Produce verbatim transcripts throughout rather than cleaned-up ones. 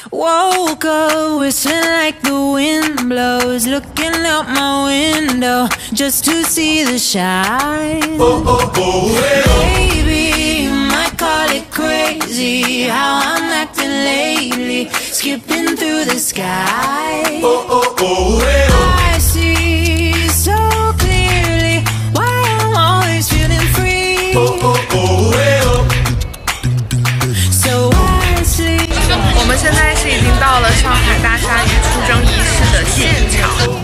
Woke up whistling like the wind blows, looking out my window just to see the shine. Oh, oh, oh, hey, oh. Baby, you might call it crazy how I'm acting lately, skipping through the sky. Oh, oh, oh, hey, oh. I see so clearly why I'm always feeling free. Oh, oh, oh, hey, oh. So I sleep. 我们现在是已经到了上海大鲨鱼出征仪式的现场。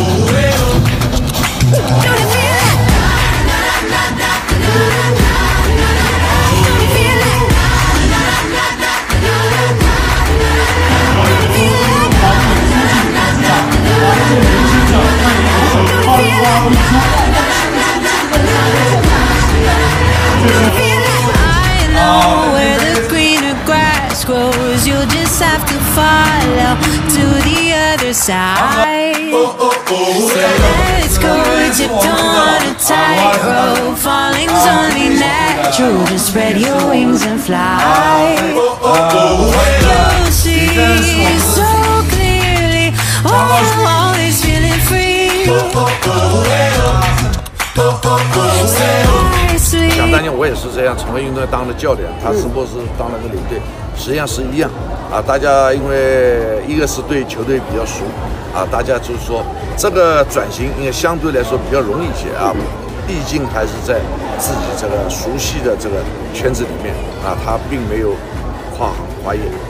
You'll just have to follow to the other side. Oh, oh, oh, so let's go, tiptoe on a tightrope. Falling's only natural. Just spread your wings and fly. Oh, oh, oh, you'll see so clearly. Oh, I'm always feeling free. Oh, oh, oh, oh, oh, so I sleep. 想当年我也是这样，成为运动员当了教练，他只不过是当了个领队。 实际上是一样，啊，大家因为一个是对球队比较熟，啊，大家就是说这个转型应该相对来说比较容易一些啊，毕竟还是在自己这个熟悉的这个圈子里面，啊，他并没有跨行跨业。